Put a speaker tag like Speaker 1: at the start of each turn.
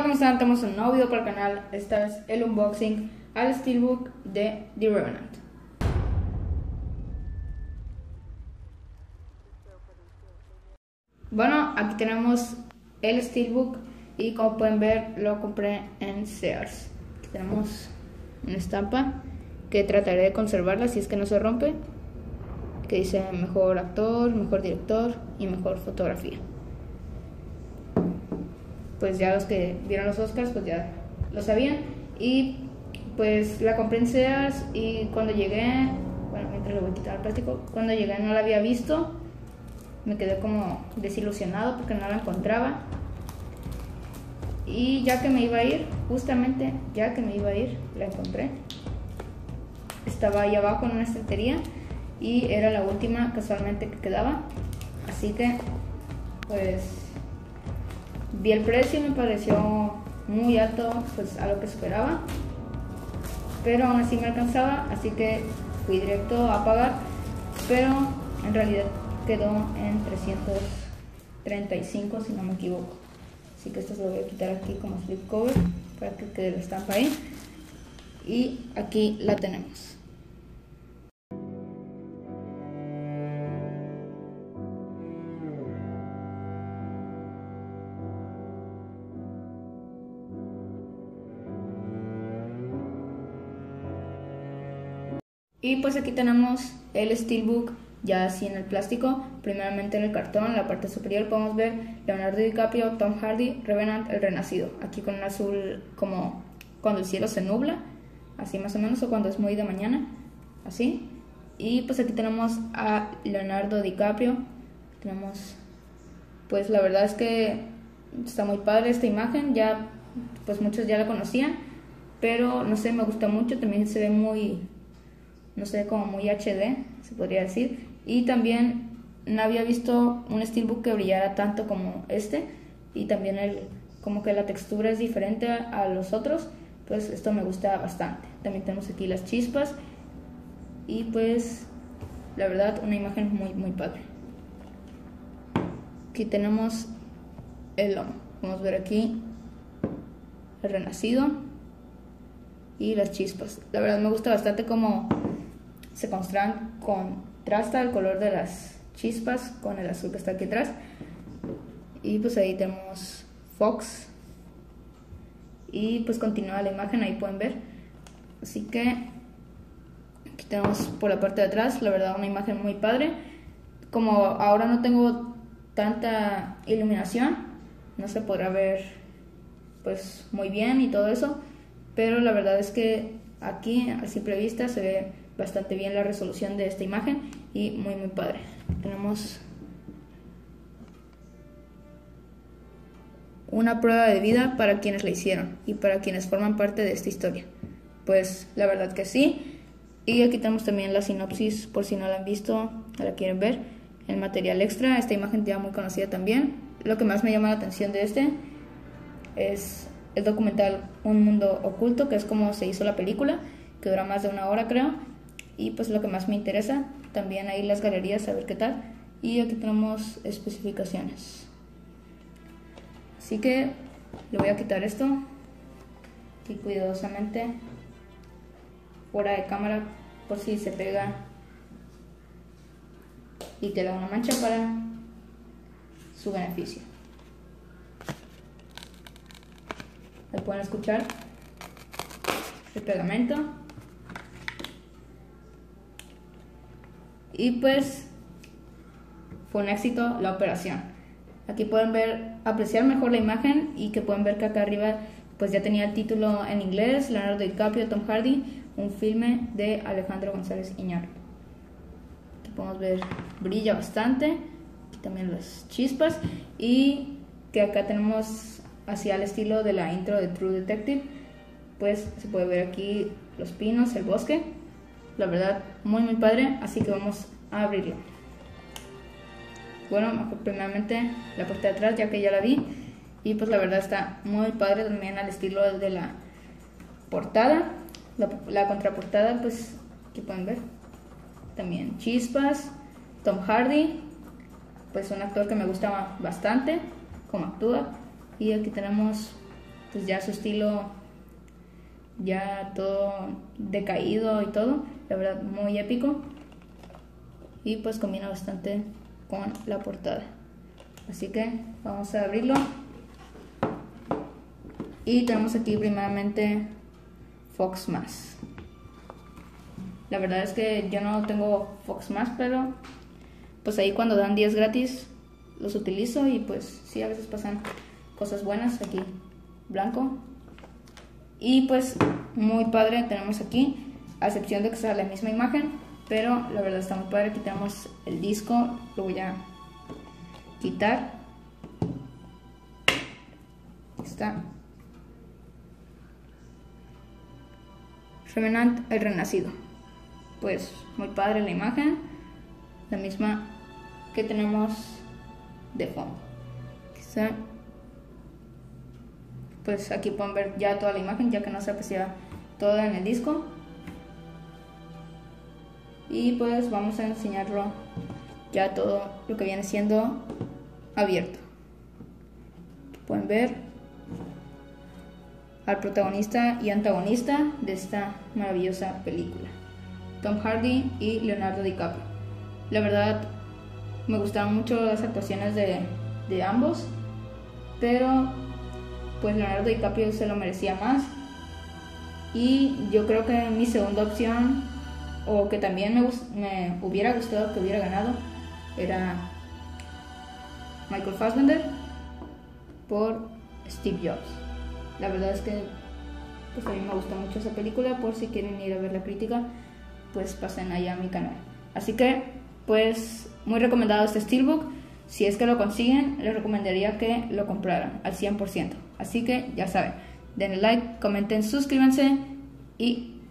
Speaker 1: ¿cómo están? Estamos en un nuevo video para el canal. Este es el unboxing al Steelbook de The Revenant. Bueno, aquí tenemos el Steelbook y como pueden ver lo compré en Sears. Aquí tenemos una estampa que trataré de conservarla si es que no se rompe, que dice mejor actor, mejor director y mejor fotografía. Pues ya los que vieron los Oscars pues ya lo sabían, y pues la compré en Sears y cuando llegué, bueno, mientras le voy a quitar el plástico, cuando llegué no la había visto, me quedé como desilusionado porque no la encontraba, y ya que me iba a ir, justamente ya que me iba a ir, la encontré. Estaba ahí abajo en una estantería y era la última casualmente que quedaba, así que pues vi el precio y me pareció muy alto pues a lo que esperaba, pero aún así me alcanzaba, así que fui directo a pagar, pero en realidad quedó en 335 si no me equivoco, así que esto se lo voy a quitar aquí como slip cover para que quede la estampa ahí, y aquí la tenemos. Y pues aquí tenemos el Steelbook ya así en el plástico. Primeramente en el cartón, en la parte superior podemos ver Leonardo DiCaprio, Tom Hardy, Revenant, el renacido. Aquí con un azul como cuando el cielo se nubla, así más o menos, o cuando es muy de mañana, así. Y pues aquí tenemos a Leonardo DiCaprio. Tenemos, pues la verdad es que está muy padre esta imagen, ya pues muchos ya la conocían, pero no sé, me gusta mucho, también se ve muy, no sé, como muy HD, se podría decir. Y también no había visto un Steelbook que brillara tanto como este, y también como que la textura es diferente a los otros, pues esto me gusta bastante. También tenemos aquí las chispas y pues la verdad una imagen muy padre. Aquí tenemos el lomo, podemos ver aquí el renacido y las chispas. La verdad me gusta bastante como se contrasta el color de las chispas con el azul que está aquí atrás. Y pues ahí tenemos Fox y pues continúa la imagen, ahí pueden ver. Así que aquí tenemos por la parte de atrás, la verdad una imagen muy padre. Como ahora no tengo tanta iluminación, no se podrá ver pues muy bien y todo eso, pero la verdad es que aquí a simple vista se ve bastante bien la resolución de esta imagen y muy padre. Tenemos una prueba de vida para quienes la hicieron y para quienes forman parte de esta historia. Pues la verdad que sí. Y aquí tenemos también la sinopsis por si no la han visto, la quieren ver, el material extra. Esta imagen ya muy conocida también. Lo que más me llama la atención de este es el documental Un Mundo Oculto, que es como se hizo la película, que dura más de 1 hora creo. Y pues lo que más me interesa, también ahí las galerías, a ver qué tal. Y aquí tenemos especificaciones. Así que le voy a quitar esto y cuidadosamente fuera de cámara por si se pega y queda una mancha para su beneficio. Ahí pueden escuchar el pegamento. Y pues fue un éxito la operación. Aquí pueden ver, apreciar mejor la imagen, y que pueden ver que acá arriba pues ya tenía el título en inglés: Leonardo DiCaprio, Tom Hardy, un filme de Alejandro González Iñárritu. Aquí podemos ver, brilla bastante. Aquí también las chispas, y que acá tenemos hacia el estilo de la intro de True Detective, pues se puede ver aquí los pinos, el bosque. La verdad muy padre, así que vamos a abrirlo. Bueno, primeramente la parte de atrás, ya que ya la vi, y pues la verdad está muy padre, también al estilo de la portada. La contraportada, pues aquí pueden ver también chispas, Tom Hardy, pues un actor que me gusta bastante como actúa. Y aquí tenemos pues ya su estilo ya todo decaído y todo, la verdad muy épico, y pues combina bastante con la portada. Así que vamos a abrirlo. Y tenemos aquí primeramente Fox Mass. La verdad es que yo no tengo Fox Mass, pero pues ahí cuando dan 10 gratis los utilizo, y pues sí, a veces pasan cosas buenas. Aquí blanco, y pues muy padre tenemos aquí, a excepción de que sea la misma imagen, pero la verdad está muy padre. Aquí tenemos el disco, lo voy a quitar. Aquí está Revenant el Renacido. Pues muy padre la imagen, la misma que tenemos de fondo. Quizá pues aquí pueden ver ya toda la imagen, ya que no se aprecia toda en el disco. Y pues vamos a enseñarlo ya todo lo que viene siendo abierto. Pueden ver al protagonista y antagonista de esta maravillosa película, Tom Hardy y Leonardo DiCaprio. La verdad me gustaron mucho las actuaciones de ambos, pero pues Leonardo DiCaprio se lo merecía más, y yo creo que mi segunda opción, o que también me hubiera gustado que hubiera ganado, era Michael Fassbender por Steve Jobs. La verdad es que pues a mí me gusta mucho esa película. Por si quieren ir a ver la crítica, pues pasen allá a mi canal. Así que pues muy recomendado este Steelbook. Si es que lo consiguen, les recomendaría que lo compraran al 100%. Así que ya saben, denle like, comenten, suscríbanse y